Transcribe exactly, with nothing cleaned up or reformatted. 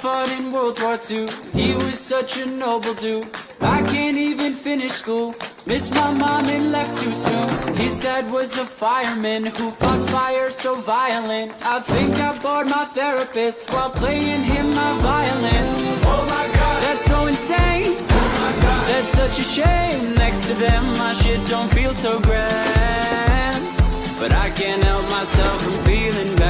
fought in World War Two. He was such a noble dude. I can't even finish school. Missed my mom and left too soon. His dad was a fireman who fought fire so violent. I think I bored my therapist while playing him my violin. Oh my God, that's so insane. Oh my God, that's such a shame. Next to them my shit don't feel so grand, but I can't help myself from feeling bad.